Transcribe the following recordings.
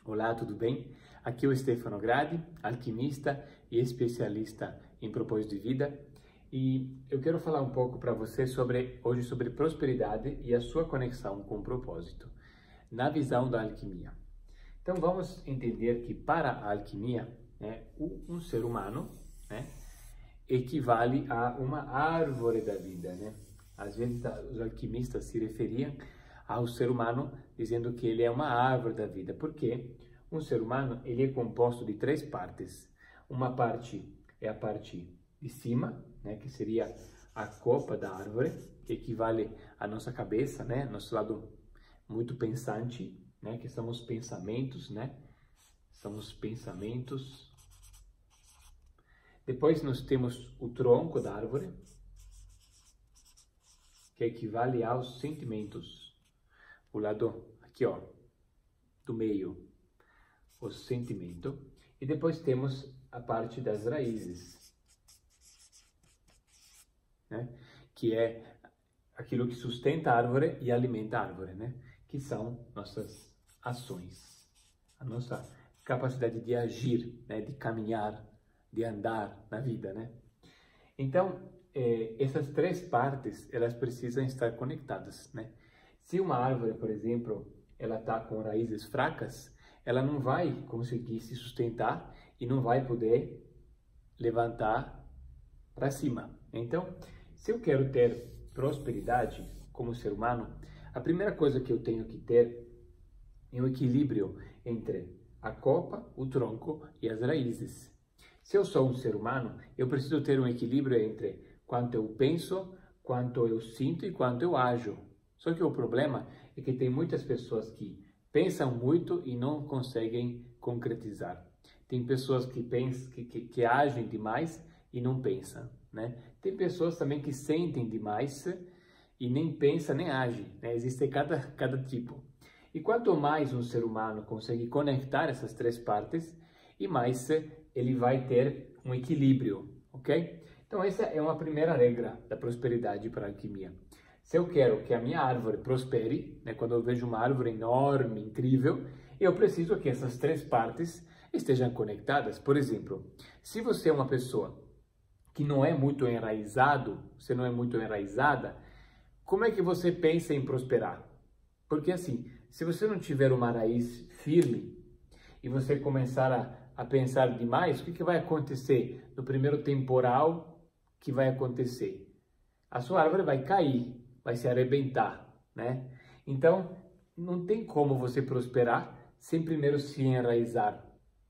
Olá, tudo bem? Aqui é o Stefano Gradi, alquimista e especialista em propósito de vida. E eu quero falar um pouco para você hoje sobre prosperidade e a sua conexão com o propósito, na visão da alquimia. Então vamos entender que para a alquimia, um ser humano, equivale a uma árvore da vida, Às vezes os alquimistas se referiam ao ser humano dizendo que ele é uma árvore da vida, porque um ser humano ele é composto de três partes. Uma parte é a parte de cima, que seria a copa da árvore, que equivale à nossa cabeça, nosso lado muito pensante, que são os pensamentos, São os pensamentos. Depois nós temos o tronco da árvore, que equivale aos sentimentos. O lado aqui, do meio, o sentimento. E depois temos a parte das raízes, que é aquilo que sustenta a árvore e alimenta a árvore, Que são nossas ações, a nossa capacidade de agir, de caminhar, de andar na vida, Então, essas três partes, elas precisam estar conectadas, Se uma árvore, por exemplo, ela está com raízes fracas, ela não vai conseguir se sustentar e não vai poder levantar para cima. Então, se eu quero ter prosperidade como ser humano, a primeira coisa que eu tenho que ter é um equilíbrio entre a copa, o tronco e as raízes. Se eu sou um ser humano, eu preciso ter um equilíbrio entre quanto eu penso, quanto eu sinto e quanto eu ajo. Só que o problema é que tem muitas pessoas que pensam muito e não conseguem concretizar. Tem pessoas que pensam, que agem demais e não pensam, Tem pessoas também que sentem demais e nem pensam nem agem, Existe cada tipo. E quanto mais um ser humano consegue conectar essas três partes, e mais ele vai ter um equilíbrio, ok? Então essa é uma primeira regra da prosperidade para a alquimia. Se eu quero que a minha árvore prospere, quando eu vejo uma árvore enorme, incrível, eu preciso que essas três partes estejam conectadas. Por exemplo, se você é uma pessoa que não é muito enraizado, você não é muito enraizada, como é que você pensa em prosperar? Porque assim, se você não tiver uma raiz firme e você começar a pensar demais, o que vai acontecer no primeiro temporal que vai acontecer? A sua árvore vai cair, vai se arrebentar, Então, não tem como você prosperar sem primeiro se enraizar,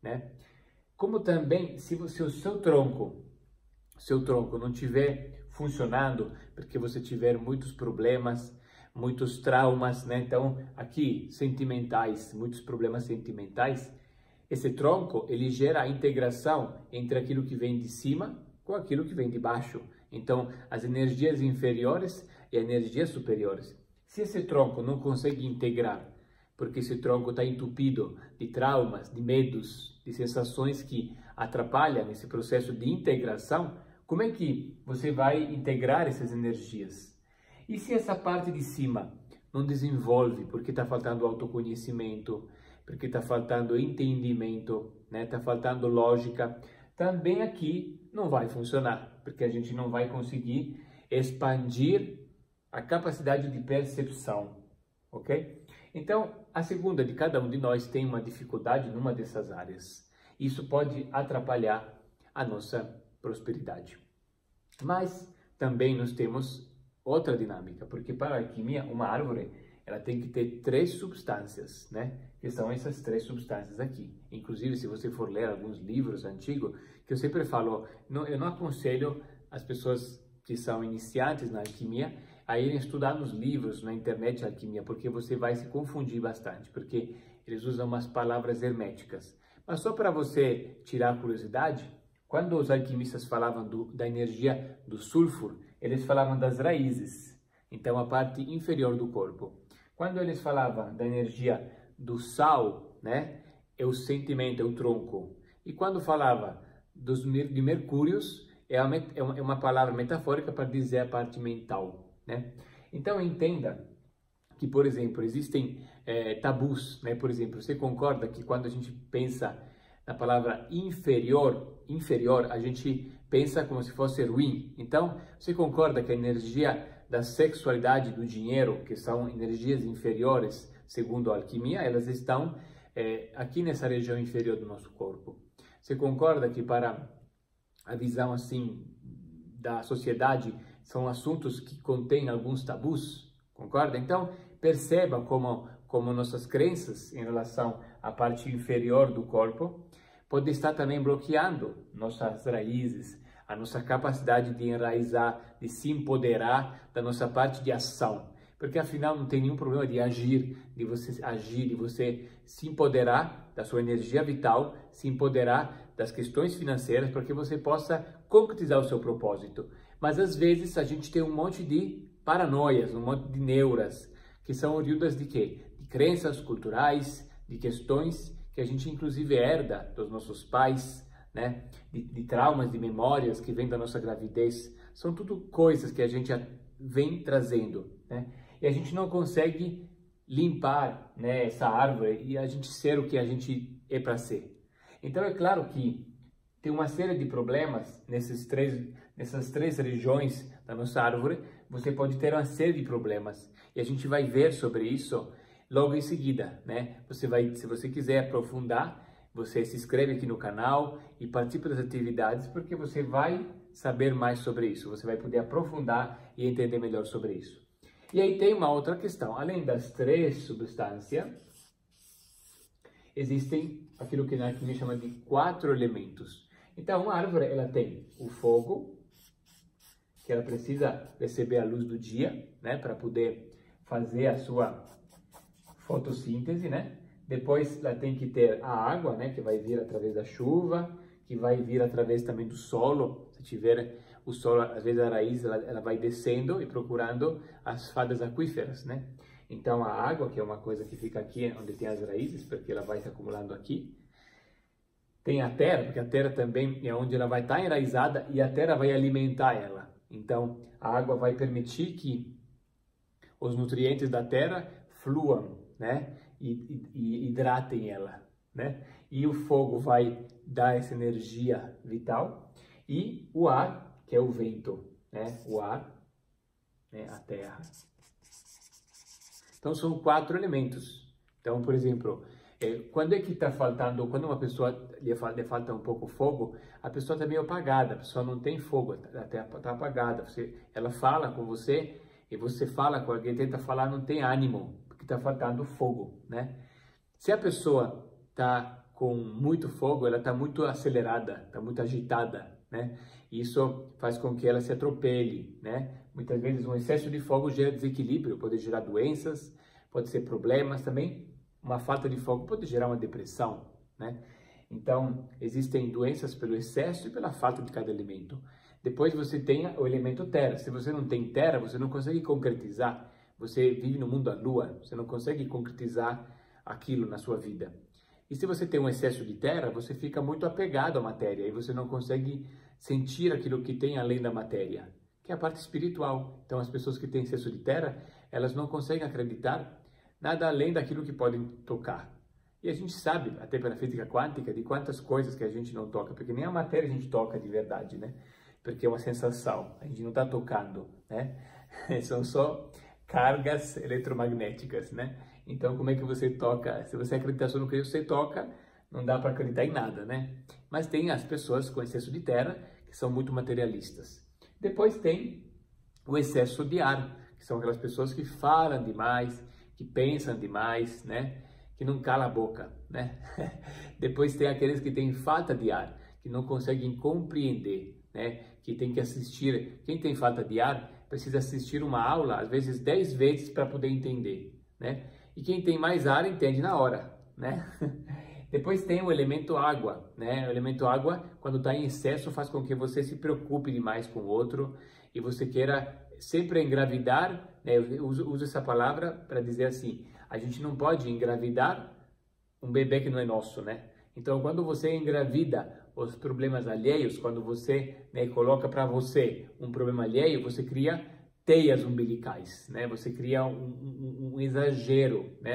Como também, se o seu tronco não estiver funcionando, porque você tiver muitos problemas, muitos traumas, Então, aqui, sentimentais, muitos problemas sentimentais, esse tronco, ele gera a integração entre aquilo que vem de cima com aquilo que vem de baixo. Então, as energias inferiores e energias superiores. Se esse tronco não consegue integrar, porque esse tronco está entupido de traumas, de medos, de sensações que atrapalham esse processo de integração, como é que você vai integrar essas energias? E se essa parte de cima não desenvolve, porque está faltando autoconhecimento, porque está faltando entendimento, está faltando lógica, também aqui não vai funcionar, porque a gente não vai conseguir expandir a capacidade de percepção, ok? Então, a segunda de cada um de nós tem uma dificuldade numa dessas áreas. Isso pode atrapalhar a nossa prosperidade. Mas também nós temos outra dinâmica, porque para a alquimia, uma árvore, ela tem que ter três substâncias, Que são essas três substâncias aqui. Inclusive, se você for ler alguns livros antigos, que eu sempre falo, eu não aconselho as pessoas que são iniciantes na alquimia a irem estudar nos livros, na internet de alquimia, porque você vai se confundir bastante, porque eles usam umas palavras herméticas. Mas só para você tirar a curiosidade, quando os alquimistas falavam da energia do sulfur, eles falavam das raízes, então a parte inferior do corpo. Quando eles falavam da energia do sal, é o sentimento, é o tronco. E quando falava de mercúrios, é uma palavra metafórica para dizer a parte mental, Então entenda que, por exemplo, existem tabus, né? Por exemplo, você concorda que quando a gente pensa na palavra inferior, a gente pensa como se fosse ruim. Então, você concorda que a energia da sexualidade, do dinheiro, que são energias inferiores, segundo a alquimia, elas estão aqui nessa região inferior do nosso corpo. Você concorda que para a visão assim da sociedade são assuntos que contêm alguns tabus? Concorda? Então, perceba como nossas crenças em relação à parte inferior do corpo pode estar também bloqueando nossas raízes, a nossa capacidade de enraizar, de se empoderar da nossa parte de ação. Porque afinal não tem nenhum problema de agir, de você se empoderar da sua energia vital, se empoderar das questões financeiras para que você possa concretizar o seu propósito. Mas às vezes a gente tem um monte de paranoias, um monte de neuras, que são oriundas de quê? De crenças culturais, de questões que a gente inclusive herda dos nossos pais, né? De traumas, de memórias que vêm da nossa gravidez. São tudo coisas que a gente vem trazendo, né? E a gente não consegue limpar, né, essa árvore e a gente ser o que a gente é para ser. Então é claro que tem uma série de problemas nessas três regiões da nossa árvore. Você pode ter uma série de problemas e a gente vai ver sobre isso logo em seguida, né? Se você quiser aprofundar, você se inscreve aqui no canal e participa das atividades, porque você vai saber mais sobre isso, você vai poder aprofundar e entender melhor sobre isso. E aí tem uma outra questão, além das 3 substâncias, existem aquilo que na alquimia chama de 4 elementos. Então, uma árvore, ela tem o fogo, que ela precisa receber a luz do dia, né, para poder fazer a sua fotossíntese, né? Depois ela tem que ter a água, né, que vai vir através da chuva, que vai vir através também do solo. Se tiver o solo, às vezes a raiz ela vai descendo e procurando as fadas aquíferas, né? Então a água, que é uma coisa que fica aqui onde tem as raízes, porque ela vai se acumulando aqui. Tem a terra, porque a terra também é onde ela vai estar enraizada e a terra vai alimentar ela. Então a água vai permitir que os nutrientes da terra fluam, né? E hidratem ela, né? E o fogo vai dar essa energia vital e o ar, que é o vento, né? O ar, né? A terra. Então são 4 elementos. Então, por exemplo, quando é que está faltando? Quando uma pessoa lhe falta um pouco fogo, a pessoa está meio apagada, a pessoa não tem fogo, está apagada. Ela fala com você e você fala com alguém, tenta falar, não tem ânimo, porque está faltando fogo, né? Se a pessoa está com muito fogo, ela está muito acelerada, está muito agitada, né? Isso faz com que ela se atropele, né? Muitas vezes um excesso de fogo gera desequilíbrio, pode gerar doenças, pode ser problemas também. Uma falta de fogo pode gerar uma depressão, né? Então, existem doenças pelo excesso e pela falta de cada elemento. Depois você tem o elemento terra. Se você não tem terra, você não consegue concretizar. Você vive no mundo da lua, você não consegue concretizar aquilo na sua vida. E se você tem um excesso de terra, você fica muito apegado à matéria e você não consegue sentir aquilo que tem além da matéria, que é a parte espiritual. Então, as pessoas que têm excesso de terra, elas não conseguem acreditar nada além daquilo que podem tocar. E a gente sabe, até pela física quântica, de quantas coisas que a gente não toca, porque nem a matéria a gente toca de verdade, né? Porque é uma sensação, a gente não está tocando, né? São só cargas eletromagnéticas, né? Então, como é que você toca? Se você acredita só no que você toca, não dá para acreditar em nada, né? Mas tem as pessoas com excesso de terra, que são muito materialistas. Depois tem o excesso de ar, que são aquelas pessoas que falam demais, que pensam demais, né? Que não cala a boca, né? Depois tem aqueles que têm falta de ar, que não conseguem compreender, né? Que tem que assistir. Quem tem falta de ar precisa assistir uma aula, às vezes 10 vezes para poder entender, né? E quem tem mais ar entende na hora, né? Depois tem o elemento água, né? O elemento água, quando está em excesso, faz com que você se preocupe demais com o outro e você queira sempre engravidar, né? Eu uso essa palavra para dizer assim, a gente não pode engravidar um bebê que não é nosso, né? Então, quando você engravida os problemas alheios, quando você, né, coloca para você um problema alheio, você cria teias umbilicais, né? Você cria um exagero, né?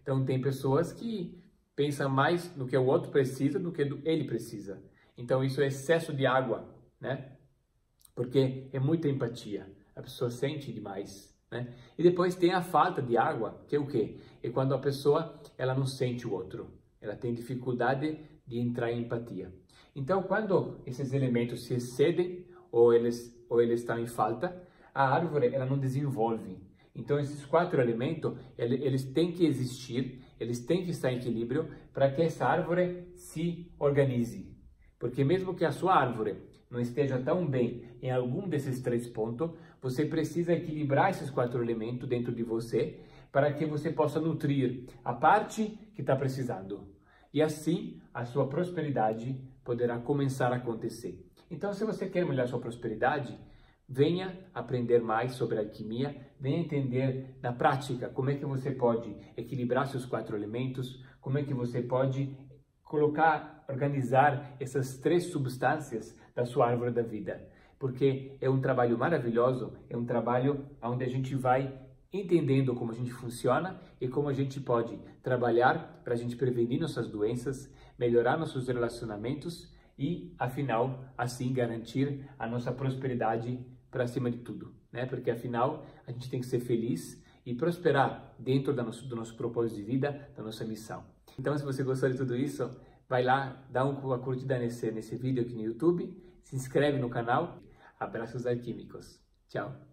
Então, tem pessoas que pensam mais no que o outro precisa do que ele precisa. Então, isso é excesso de água, né? Porque é muita empatia. A pessoa sente demais, né? E depois tem a falta de água, que é o quê? É quando a pessoa ela não sente o outro. Ela tem dificuldade de entrar em empatia. Então, quando esses elementos se excedem ou eles estão em falta, a árvore ela não desenvolve. Então, esses 4 elementos, eles têm que existir, eles têm que estar em equilíbrio para que essa árvore se organize. Porque mesmo que a sua árvore não esteja tão bem em algum desses 3 pontos, você precisa equilibrar esses 4 elementos dentro de você para que você possa nutrir a parte que está precisando. E assim, a sua prosperidade poderá começar a acontecer. Então, se você quer melhorar sua prosperidade, venha aprender mais sobre alquimia, venha entender na prática como é que você pode equilibrar seus 4 elementos, como é que você pode organizar essas 3 substâncias da sua árvore da vida. Porque é um trabalho maravilhoso, é um trabalho onde a gente vai entendendo como a gente funciona e como a gente pode trabalhar para a gente prevenir nossas doenças, melhorar nossos relacionamentos e, afinal, assim garantir a nossa prosperidade para cima de tudo, né? Porque, afinal, a gente tem que ser feliz e prosperar dentro do nosso propósito de vida, da nossa missão. Então, se você gostou de tudo isso, vai lá, dá uma curtida nesse vídeo aqui no YouTube, se inscreve no canal. Abraços alquímicos. Tchau!